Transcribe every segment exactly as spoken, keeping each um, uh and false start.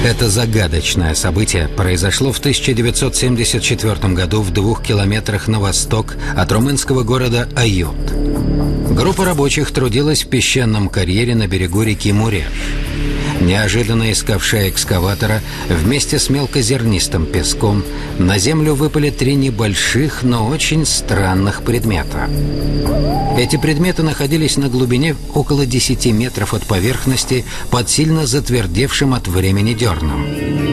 Это загадочное событие произошло в тысяча девятьсот семьдесят четвёртом году в двух километрах на восток от румынского города Aiud. Группа рабочих трудилась в песчаном карьере на берегу реки Муреж. Неожиданно из ковша экскаватора вместе с мелкозернистым песком на землю выпали три небольших, но очень странных предмета. Эти предметы находились на глубине около десяти метров от поверхности под сильно затвердевшим от времени дерном.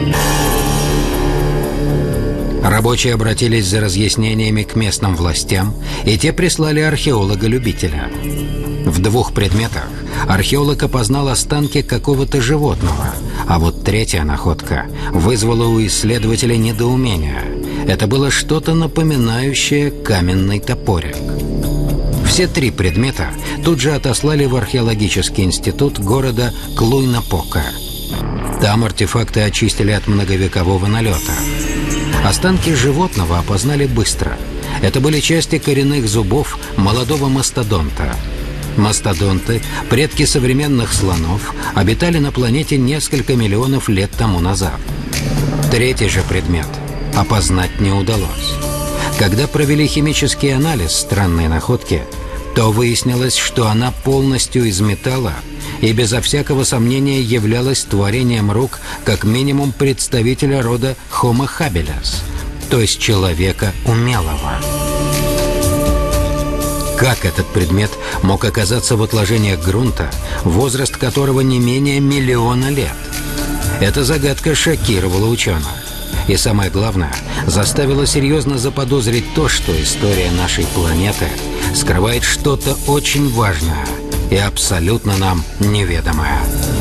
Рабочие обратились за разъяснениями к местным властям, и те прислали археолога-любителя. В двух предметах археолог опознал останки какого-то животного, а вот третья находка вызвала у исследователей недоумение. Это было что-то напоминающее каменный топорик. Все три предмета тут же отослали в археологический институт города Клуй-Напока. Там артефакты очистили от многовекового налета. Останки животного опознали быстро. Это были части коренных зубов молодого мастодонта. Мастодонты, предки современных слонов, обитали на планете несколько миллионов лет тому назад. Третий же предмет опознать не удалось. Когда провели химический анализ странной находки, то выяснилось, что она полностью из металла и безо всякого сомнения являлась творением рук как минимум представителя рода Homo habilis, то есть человека умелого. Как этот предмет мог оказаться в отложениях грунта, возраст которого не менее миллиона лет? Эта загадка шокировала ученых. И самое главное, заставила серьезно заподозрить то, что история нашей планеты скрывает что-то очень важное и абсолютно нам неведомое.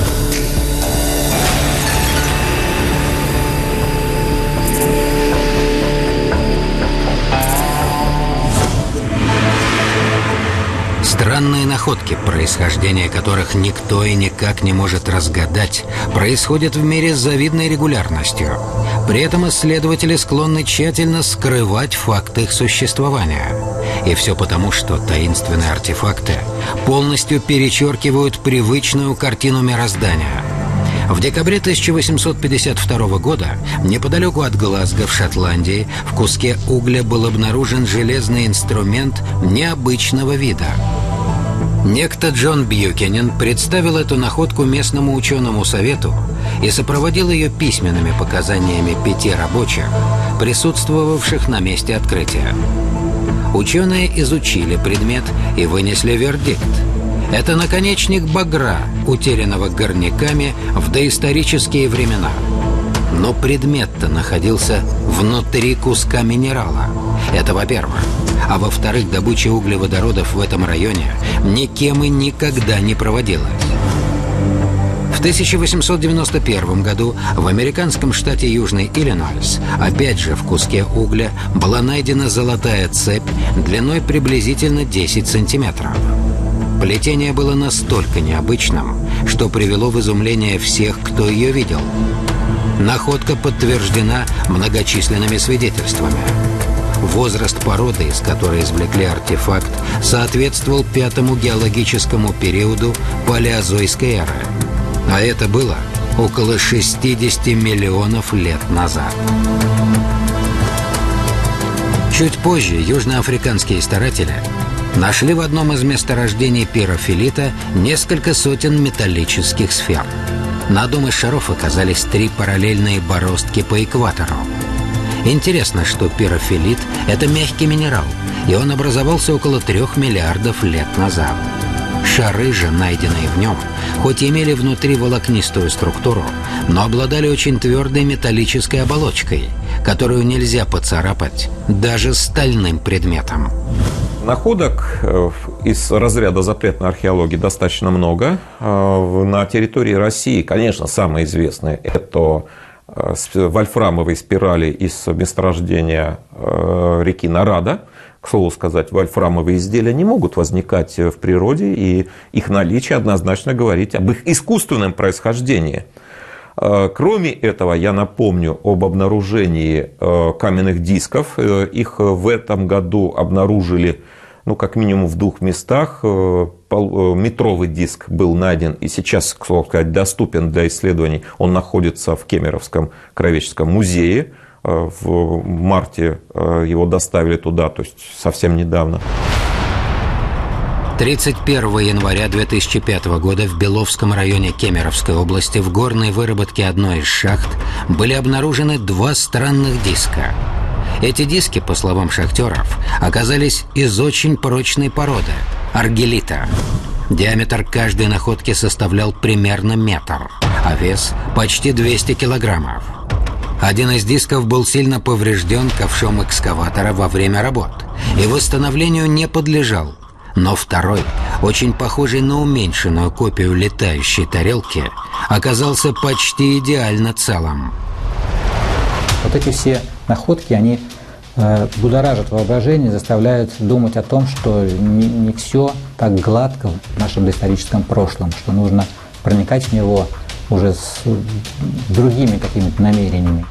Странные находки, происхождение которых никто и никак не может разгадать, происходят в мире с завидной регулярностью. При этом исследователи склонны тщательно скрывать факт их существования. И все потому, что таинственные артефакты полностью перечеркивают привычную картину мироздания. В декабре тысяча восемьсот пятьдесят второго года неподалеку от Глазго в Шотландии в куске угля был обнаружен железный инструмент необычного вида. Некто Джон Бьюкенен представил эту находку местному ученому совету и сопроводил ее письменными показаниями пяти рабочих, присутствовавших на месте открытия. Ученые изучили предмет и вынесли вердикт. Это наконечник багра, утерянного горняками в доисторические времена. Но предмет-то находился внутри куска минерала. Это во-первых. А во-вторых, добыча углеводородов в этом районе никем и никогда не проводилась. В тысяча восемьсот девяносто первом году в американском штате Южный Иллинойс, опять же в куске угля, была найдена золотая цепь длиной приблизительно десять сантиметров. Плетение было настолько необычным, что привело в изумление всех, кто ее видел. Находка подтверждена многочисленными свидетельствами. Возраст породы, из которой извлекли артефакт, соответствовал пятому геологическому периоду палеозойской эры. А это было около шестидесяти миллионов лет назад. Чуть позже южноафриканские старатели нашли в одном из месторождений пирофилита несколько сотен металлических сфер. На одном из шаров оказались три параллельные бороздки по экватору. Интересно, что пирофилит – это мягкий минерал, и он образовался около трех миллиардов лет назад. Шары же, найденные в нем, хоть и имели внутри волокнистую структуру, но обладали очень твердой металлической оболочкой, которую нельзя поцарапать даже стальным предметом. Находок из разряда запретной археологии достаточно много. На территории России, конечно, самые известные – это вольфрамовые спирали из месторождения реки Нарада. К слову сказать, вольфрамовые изделия не могут возникать в природе, и их наличие однозначно говорит об их искусственном происхождении. Кроме этого, я напомню об обнаружении каменных дисков. Их в этом году обнаружили ну, как минимум в двух местах метровый диск был найден и сейчас, к слову сказать, доступен для исследований. Он находится в Кемеровском краеведческом музее. В марте его доставили туда, то есть совсем недавно. тридцать первого января две тысячи пятого года в Беловском районе Кемеровской области в горной выработке одной из шахт были обнаружены два странных диска. Эти диски, по словам шахтеров, оказались из очень прочной породы – аргелита. Диаметр каждой находки составлял примерно метр, а вес – почти двести килограммов. Один из дисков был сильно поврежден ковшом экскаватора во время работ и восстановлению не подлежал. Но второй, очень похожий на уменьшенную копию летающей тарелки, оказался почти идеально целым. Вот эти все находки, они э, будоражат воображение, заставляют думать о том, что не, не все так гладко в нашем доисторическом прошлом, что нужно проникать в него уже с другими какими-то намерениями.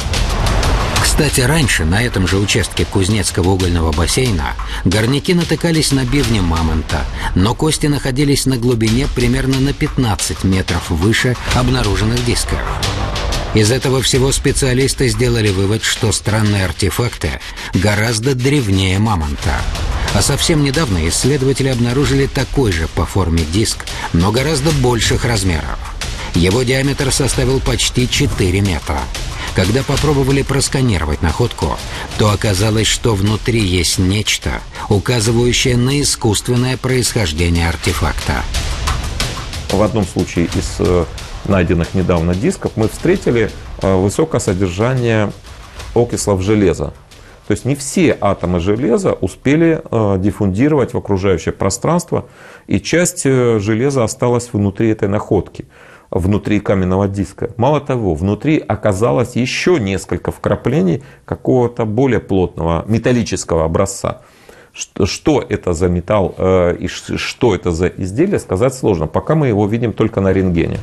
Кстати, раньше на этом же участке Кузнецкого угольного бассейна горняки натыкались на бивни мамонта, но кости находились на глубине примерно на пятнадцать метров выше обнаруженных дисков. Из этого всего специалисты сделали вывод, что странные артефакты гораздо древнее мамонта. А совсем недавно исследователи обнаружили такой же по форме диск, но гораздо больших размеров. Его диаметр составил почти четыре метра. Когда попробовали просканировать находку, то оказалось, что внутри есть нечто, указывающее на искусственное происхождение артефакта. В одном случае из найденных недавно дисков мы встретили высокое содержание окислов железа. То есть не все атомы железа успели диффундировать в окружающее пространство, и часть железа осталась внутри этой находки, внутри каменного диска. Мало того, внутри оказалось еще несколько вкраплений какого-то более плотного металлического образца. Что это за металл и что это за изделие, сказать сложно, пока мы его видим только на рентгене.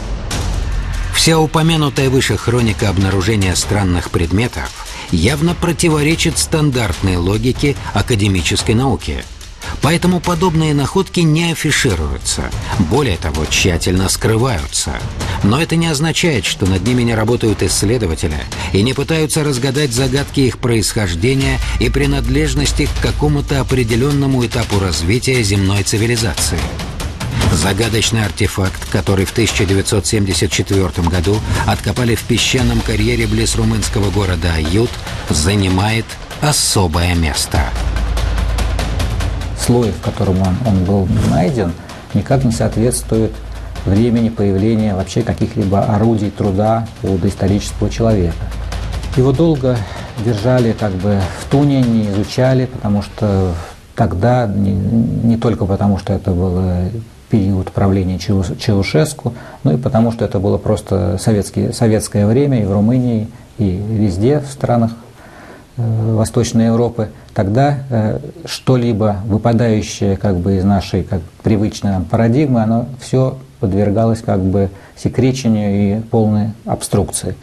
Вся упомянутая выше хроника обнаружения странных предметов явно противоречит стандартной логике академической науки. Поэтому подобные находки не афишируются, более того, тщательно скрываются. Но это не означает, что над ними не работают исследователи и не пытаются разгадать загадки их происхождения и принадлежности к какому-то определенному этапу развития земной цивилизации. Загадочный артефакт, который в тысяча девятьсот семьдесят четвёртом году откопали в песчаном карьере близ румынского города Aiud, занимает особое место. Слой, в котором он, он был найден, никак не соответствует времени появления вообще каких-либо орудий труда у доисторического человека. Его долго держали как бы в туне, не изучали, потому что тогда, не, не только потому, что это был период правления Чаушеску, но и потому, что это было просто советские, советское время и в Румынии, и везде в странах э, Восточной Европы. Тогда э, что-либо выпадающее как бы из нашей как, привычной нам парадигмы, оно все подвергалось как бы секречению и полной обструкции.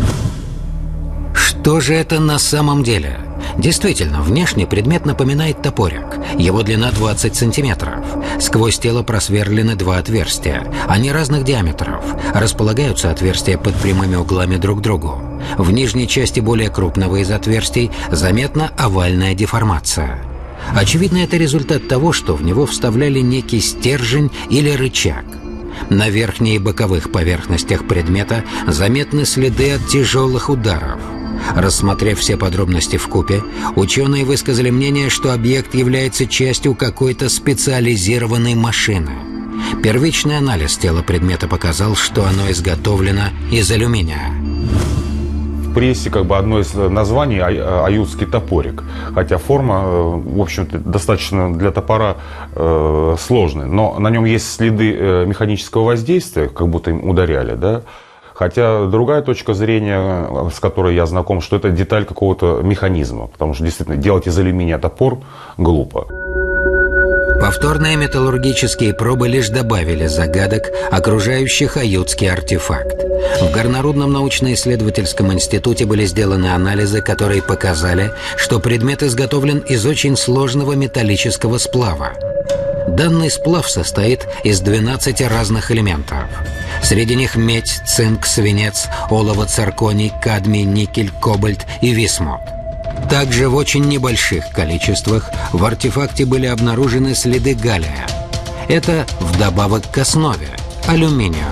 Что же это на самом деле? Действительно, внешне предмет напоминает топорик. Его длина двадцать сантиметров. Сквозь тело просверлены два отверстия. Они разных диаметров. Располагаются отверстия под прямыми углами друг к другу. В нижней части более крупного из отверстий заметна овальная деформация. Очевидно, это результат того, что в него вставляли некий стержень или рычаг. На верхней и боковых поверхностях предмета заметны следы от тяжелых ударов. Рассмотрев все подробности вкупе, ученые высказали мнение, что объект является частью какой-то специализированной машины. Первичный анализ тела предмета показал, что оно изготовлено из алюминия. В прессе как бы одно из названий аюдский топорик, хотя форма, в общем-то, достаточно для топора э, сложная, но на нем есть следы э, механического воздействия, как будто им ударяли, да. Хотя другая точка зрения, с которой я знаком, что это деталь какого-то механизма, потому что действительно делать из алюминия топор глупо. Повторные металлургические пробы лишь добавили загадок, окружающих аютский артефакт. В Горнорудном научно-исследовательском институте были сделаны анализы, которые показали, что предмет изготовлен из очень сложного металлического сплава. Данный сплав состоит из двенадцати разных элементов. Среди них медь, цинк, свинец, олово, цирконий, кадмий, никель, кобальт и висмут. Также в очень небольших количествах в артефакте были обнаружены следы галлия. Это вдобавок к основе – алюминию.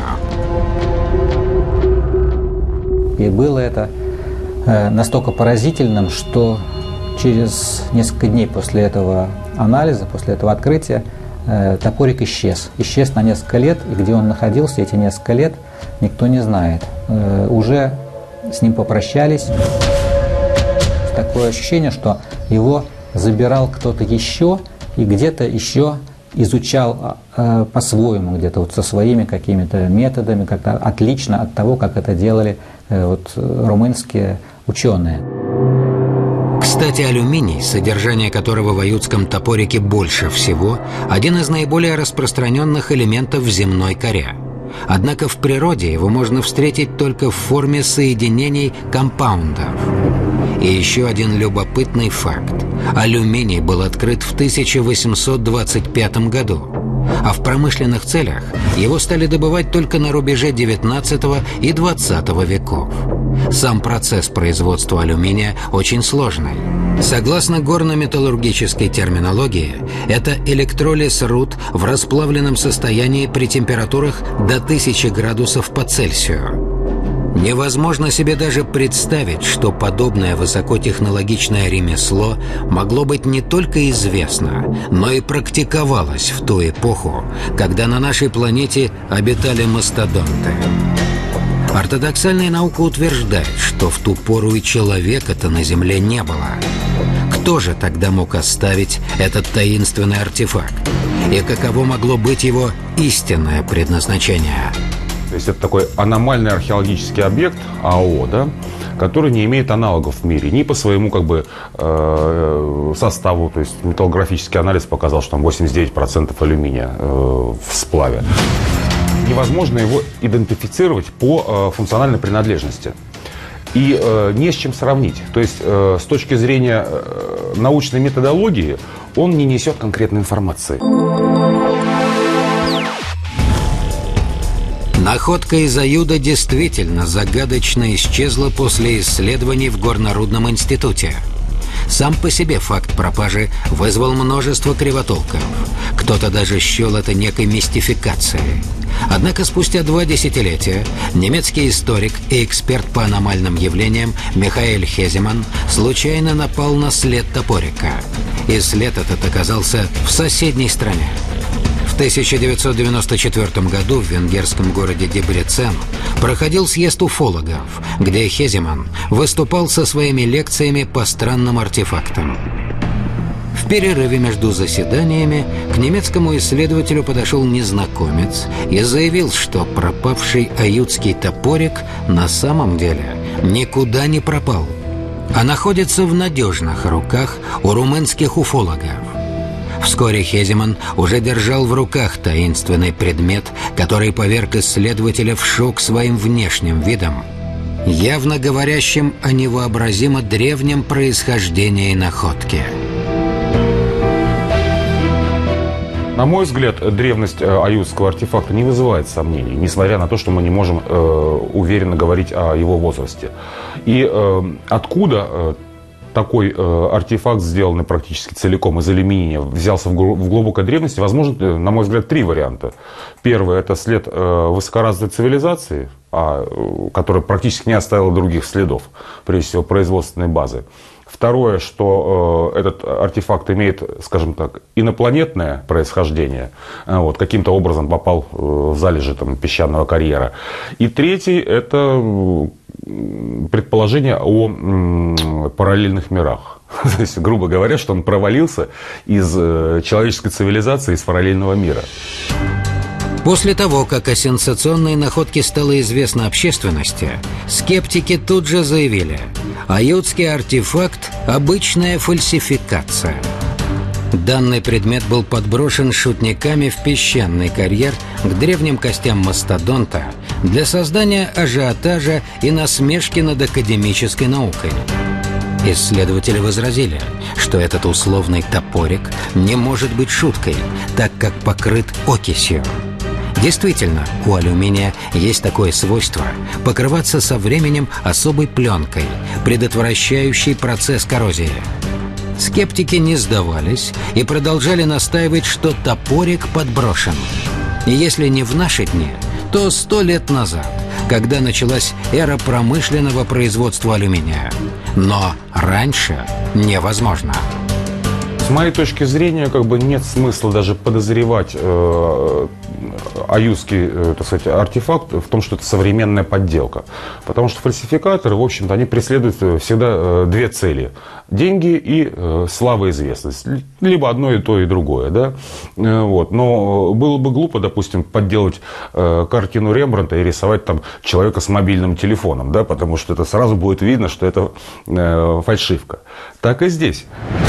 И было это э, настолько поразительным, что через несколько дней после этого анализа, после этого открытия, э, топорик исчез. Исчез на несколько лет, и где он находился эти несколько лет, никто не знает. Э, уже с ним попрощались. Такое ощущение, что его забирал кто-то еще и где-то еще изучал э, по-своему, где-то вот со своими какими-то методами, как-то отлично от того, как это делали э, вот, румынские ученые. Кстати, алюминий, содержание которого в аютском топорике больше всего, один из наиболее распространенных элементов в земной коре. Однако в природе его можно встретить только в форме соединений компаундов. И еще один любопытный факт. Алюминий был открыт в тысяча восемьсот двадцать пятом году, а в промышленных целях его стали добывать только на рубеже девятнадцатого и двадцатого веков. Сам процесс производства алюминия очень сложный. Согласно горно-металлургической терминологии, это электролиз руд в расплавленном состоянии при температурах до тысячи градусов по Цельсию. Невозможно себе даже представить, что подобное высокотехнологичное ремесло могло быть не только известно, но и практиковалось в ту эпоху, когда на нашей планете обитали мастодонты. Ортодоксальная наука утверждает, что в ту пору и человека-то на Земле не было. Кто же тогда мог оставить этот таинственный артефакт? И каково могло быть его истинное предназначение? То есть это такой аномальный археологический объект, АО, да, который не имеет аналогов в мире ни по своему как бы, э, составу. То есть металлографический анализ показал, что там восемьдесят девять процентов алюминия э, в сплаве. Невозможно его идентифицировать по э, функциональной принадлежности. И э, не с чем сравнить. То есть э, с точки зрения э, научной методологии он не несет конкретной информации. Находка из Аюда действительно загадочно исчезла после исследований в Горнорудном институте. Сам по себе факт пропажи вызвал множество кривотолков. Кто-то даже счел это некой мистификацией. Однако спустя два десятилетия немецкий историк и эксперт по аномальным явлениям Михаэль Хеземан случайно напал на след топорика. И след этот оказался в соседней стране. В тысяча девятьсот девяносто четвёртом году в венгерском городе Дебрецен проходил съезд уфологов, где Хеземан выступал со своими лекциями по странным артефактам. В перерыве между заседаниями к немецкому исследователю подошел незнакомец и заявил, что пропавший аютский топорик на самом деле никуда не пропал, а находится в надежных руках у румынских уфологов. Вскоре Хеземан уже держал в руках таинственный предмет, который поверг исследователя в шок своим внешним видом, явно говорящим о невообразимо древнем происхождении находки. На мой взгляд, древность аютского артефакта не вызывает сомнений, несмотря на то, что мы не можем э, уверенно говорить о его возрасте. И э, откуда э, такой э, артефакт, сделанный практически целиком из алюминия, взялся в, в глубокой древности, возможно, на мой взгляд, три варианта. Первый – это след э, высокоразвитой цивилизации, а, которая практически не оставила других следов, прежде всего производственной базы. Второе, что э, этот артефакт имеет, скажем так, инопланетное происхождение, э, вот, каким-то образом попал э, в залежи там, песчаного карьера. И третий – это предположение о м, параллельных мирах. То есть, грубо говоря, что он провалился из э, человеческой цивилизации, из параллельного мира. После того, как о сенсационной находке стало известно общественности, скептики тут же заявили: аютский артефакт – обычная фальсификация. Данный предмет был подброшен шутниками в песчаный карьер к древним костям мастодонта для создания ажиотажа и насмешки над академической наукой. Исследователи возразили, что этот условный топорик не может быть шуткой, так как покрыт окисью. Действительно, у алюминия есть такое свойство – покрываться со временем особой пленкой, предотвращающей процесс коррозии. Скептики не сдавались и продолжали настаивать, что топорик подброшен. И если не в наши дни, то сто лет назад, когда началась эра промышленного производства алюминия. Но раньше невозможно. С моей точки зрения, как бы нет смысла даже подозревать э, аюзский, э, так сказать, артефакт в том, что это современная подделка. Потому что фальсификаторы, в общем-то, они преследуют всегда э, две цели. Деньги и э, слава и известность. Либо одно и то, и другое. Да? Э, вот. Но было бы глупо, допустим, подделать э, картину Рембрандта и рисовать там человека с мобильным телефоном. Да? Потому что это сразу будет видно, что это э, фальшивка. Так и здесь.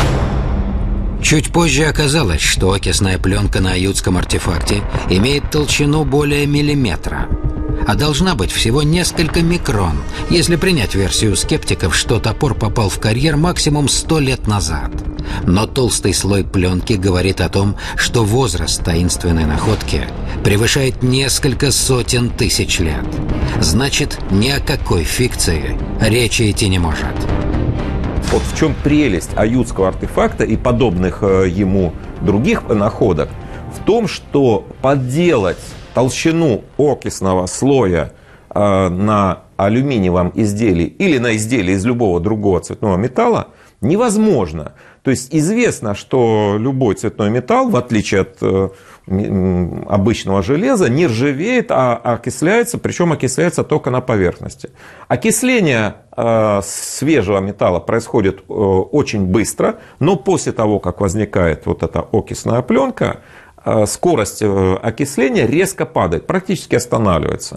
Чуть позже оказалось, что окисная пленка на аюдском артефакте имеет толщину более миллиметра, а должна быть всего несколько микрон, если принять версию скептиков, что топор попал в карьер максимум сто лет назад. Но толстый слой пленки говорит о том, что возраст таинственной находки превышает несколько сотен тысяч лет. Значит, ни о какой фикции речи идти не может. Вот в чем прелесть аюдского артефакта и подобных ему других находок, в том, что подделать толщину окисного слоя на алюминиевом изделии или на изделии из любого другого цветного металла невозможно. То есть известно, что любой цветной металл, в отличие от обычного железа, не ржавеет, а окисляется, причем окисляется только на поверхности. Окисление свежего металла происходит очень быстро, но после того, как возникает вот эта окисная пленка, скорость окисления резко падает, практически останавливается.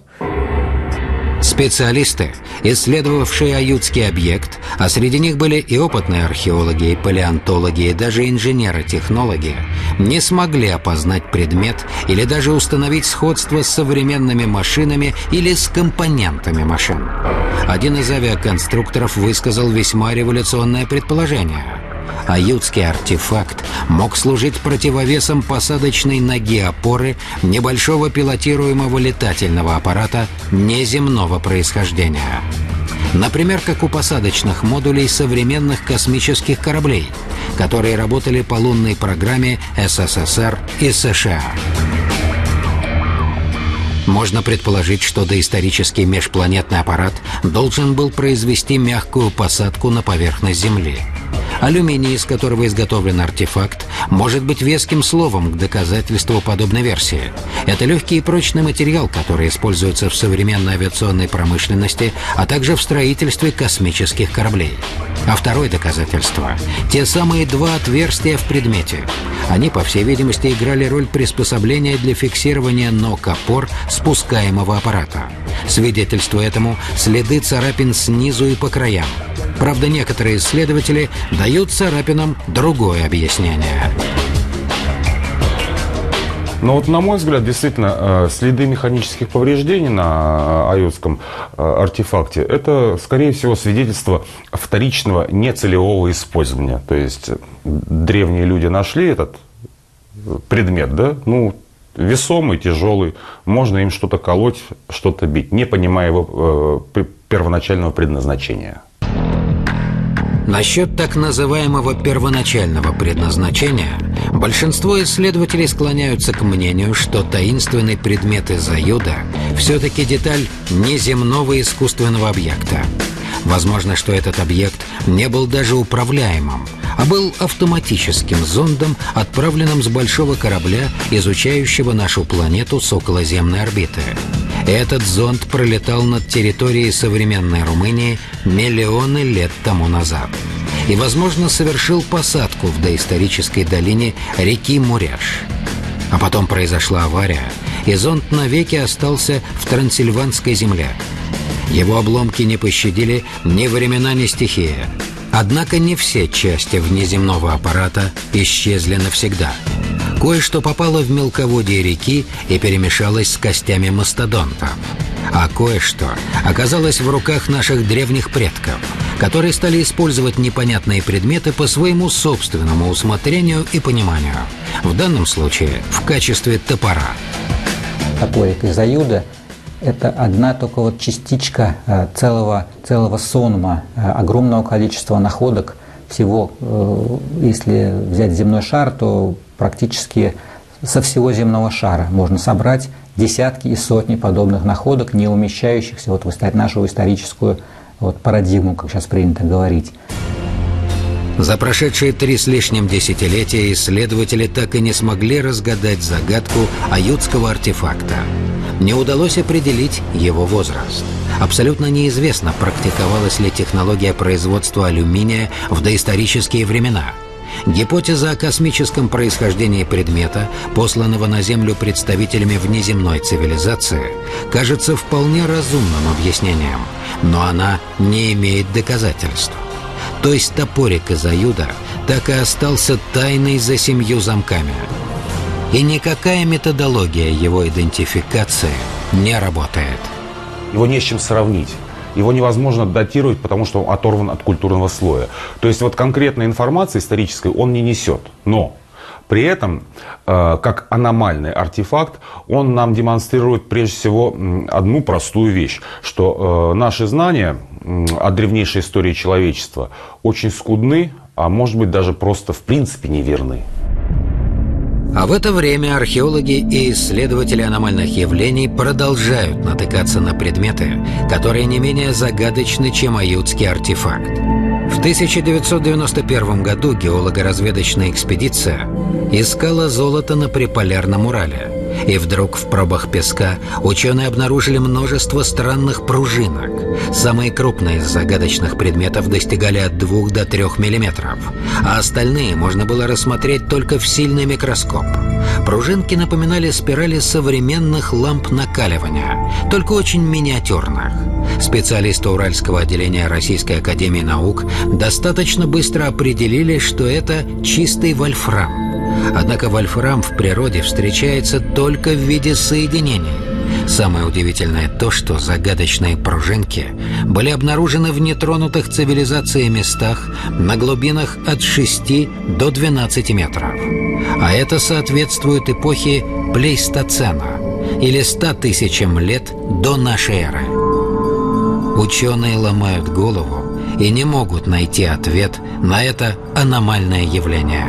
Специалисты, исследовавшие аюдский объект, а среди них были и опытные археологи, и палеонтологи, и даже инженеры-технологи, не смогли опознать предмет или даже установить сходство с современными машинами или с компонентами машин. Один из авиаконструкторов высказал весьма революционное предположение. Аюдский артефакт мог служить противовесом посадочной ноги опоры небольшого пилотируемого летательного аппарата неземного происхождения. Например, как у посадочных модулей современных космических кораблей, которые работали по лунной программе эс эс эс эр и США. Можно предположить, что доисторический межпланетный аппарат должен был произвести мягкую посадку на поверхность Земли. Алюминий, из которого изготовлен артефакт, может быть веским словом к доказательству подобной версии. Это легкий и прочный материал, который используется в современной авиационной промышленности, а также в строительстве космических кораблей. А второе доказательство – те самые два отверстия в предмете. Они, по всей видимости, играли роль приспособления для фиксирования ног опор спускаемого аппарата. Свидетельство этому – следы царапин снизу и по краям. Правда, некоторые исследователи дают царапинам другое объяснение. Но вот, на мой взгляд, действительно, следы механических повреждений на аюдском артефакте – это, скорее всего, свидетельство вторичного нецелевого использования. То есть древние люди нашли этот предмет, да, ну, весомый, тяжелый, можно им что-то колоть, что-то бить, не понимая его э, первоначального предназначения. Насчет так называемого первоначального предназначения большинство исследователей склоняются к мнению, что таинственный предмет из аюда все-таки деталь неземного искусственного объекта. Возможно, что этот объект не был даже управляемым, а был автоматическим зондом, отправленным с большого корабля, изучающего нашу планету с околоземной орбиты. Этот зонд пролетал над территорией современной Румынии миллионы лет тому назад и, возможно, совершил посадку в доисторической долине реки Муряш. А потом произошла авария, и зонд навеки остался в Трансильванской земле. Его обломки не пощадили ни времена, ни стихия. Однако не все части внеземного аппарата исчезли навсегда. Кое-что попало в мелководье реки и перемешалось с костями мастодонтов. А кое-что оказалось в руках наших древних предков, которые стали использовать непонятные предметы по своему собственному усмотрению и пониманию. В данном случае в качестве топора. Топорик из аюда – это одна только вот частичка э, целого, целого сонма, э, огромного количества находок. Всего, э, если взять земной шар, то практически со всего земного шара можно собрать десятки и сотни подобных находок, не умещающихся вот в нашу историческую вот парадигму, как сейчас принято говорить. За прошедшие три с лишним десятилетия исследователи так и не смогли разгадать загадку аютского артефакта. Не удалось определить его возраст. Абсолютно неизвестно, практиковалась ли технология производства алюминия в доисторические времена. Гипотеза о космическом происхождении предмета, посланного на Землю представителями внеземной цивилизации, кажется вполне разумным объяснением, но она не имеет доказательств. То есть топорик из аюда так и остался тайной за семью замками. И никакая методология его идентификации не работает. Его не с чем сравнить. Его невозможно датировать, потому что он оторван от культурного слоя. То есть вот конкретной информации исторической он не несет. Но при этом, э, как аномальный артефакт, он нам демонстрирует прежде всего одну простую вещь, что э, наши знания э, о древнейшей истории человечества очень скудны, а может быть даже просто в принципе неверны. А в это время археологи и исследователи аномальных явлений продолжают натыкаться на предметы, которые не менее загадочны, чем аютский артефакт. В тысяча девятьсот девяносто первом году геолого-разведочная экспедиция искала золото на приполярном Урале. И вдруг в пробах песка ученые обнаружили множество странных пружинок. Самые крупные из загадочных предметов достигали от двух до трёх миллиметров, а остальные можно было рассмотреть только в сильный микроскоп. Пружинки напоминали спирали современных ламп накаливания, только очень миниатюрных. Специалисты Уральского отделения Российской академии наук достаточно быстро определили, что это чистый вольфрам. Однако вольфрам в природе встречается только в виде соединений. Самое удивительное то, что загадочные пружинки были обнаружены в нетронутых цивилизацией местах на глубинах от шести до двенадцати метров. А это соответствует эпохе Плейстоцена, или ста тысячам лет до нашей эры. Ученые ломают голову и не могут найти ответ на это аномальное явление.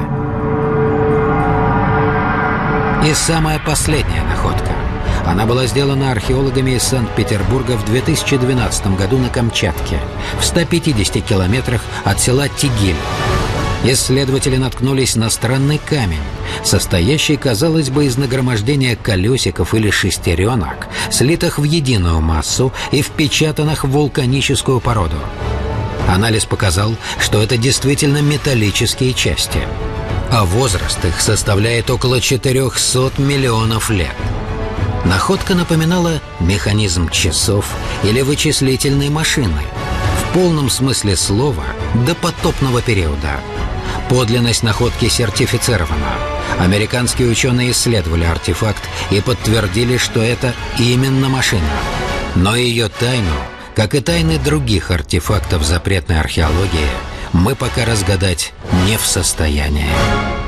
И самая последняя находка. Она была сделана археологами из Санкт-Петербурга в две тысячи двенадцатом году на Камчатке, в ста пятидесяти километрах от села Тигиль. Исследователи наткнулись на странный камень, состоящий, казалось бы, из нагромождения колесиков или шестеренок, слитых в единую массу и впечатанных в вулканическую породу. Анализ показал, что это действительно металлические части, а возраст их составляет около четырёхсот миллионов лет. Находка напоминала механизм часов или вычислительной машины, в полном смысле слова допотопного периода. Подлинность находки сертифицирована. Американские ученые исследовали артефакт и подтвердили, что это именно машина. Но ее тайну, как и тайны других артефактов запретной археологии, мы пока разгадать не в состоянии.